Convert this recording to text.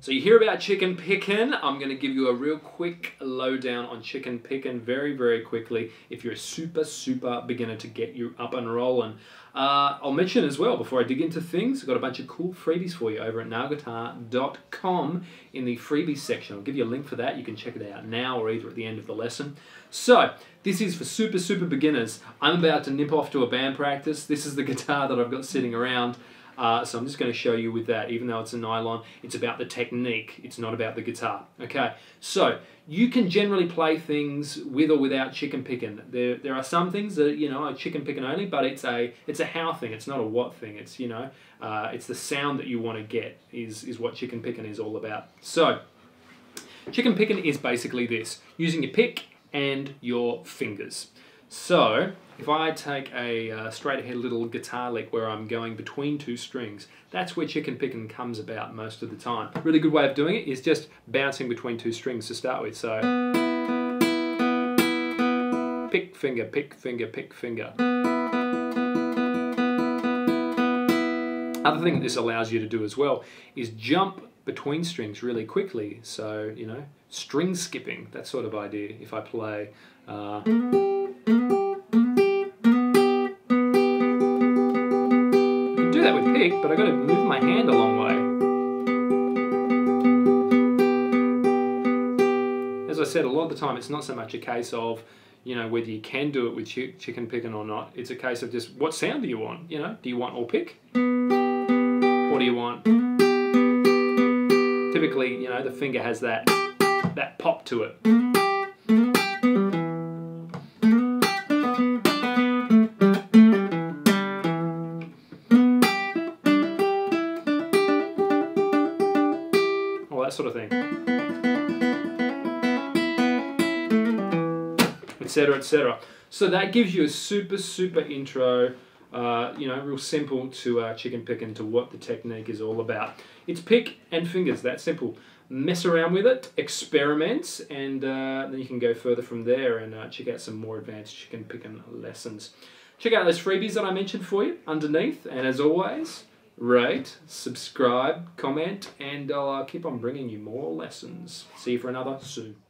So you hear about chicken picking. I'm going to give you a real quick lowdown on chicken picking very, very quickly if you're a super, super beginner to get you up and rolling. I'll mention as well, before I dig into things, I've got a bunch of cool freebies for you over at nailguitar.com in the freebies section. I'll give you a link for that. You can check it out now or either at the end of the lesson. So, this is for super, super beginners. I'm about to nip off to a band practice. This is the guitar that I've got sitting around. So I'm just going to show you with that, even though it's a nylon, it's about the technique, it's not about the guitar. Okay, so you can generally play things with or without chicken picking. There are some things that, you know, are chicken picking only, but it's a how thing, it's not a what thing. It's, you know, it's the sound that you want to get is what chicken picking is all about. So, chicken picking is basically this, using your pick and your fingers. So, if I take a straight ahead little guitar lick where I'm going between two strings, that's where chicken picking comes about most of the time. A really good way of doing it is just bouncing between two strings to start with. So, pick, finger, pick, finger, pick, finger. Other thing that this allows you to do as well is jump between strings really quickly. So, you know, string skipping, that sort of idea. If I play... do that with pick, but I've got to move my hand a long way. As I said, a lot of the time it's not so much a case of, you know, whether you can do it with chicken picking or not. It's a case of just, what sound do you want? You know, do you want all pick? Or do you want... Typically, you know, the finger has that pop to it. That sort of thing, etc., etc. So that gives you a super, super intro, you know, real simple to chicken picking, to what the technique is all about. It's pick and fingers, that simple. Mess around with it, experiment, and then you can go further from there and check out some more advanced chicken picking lessons. Check out those freebies that I mentioned for you underneath, and as always, rate, subscribe, comment, and I'll keep on bringing you more lessons. See you for another soon.